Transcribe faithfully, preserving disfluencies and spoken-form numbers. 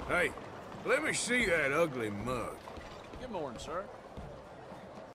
Hey, let me see that ugly mug. Good morning, sir.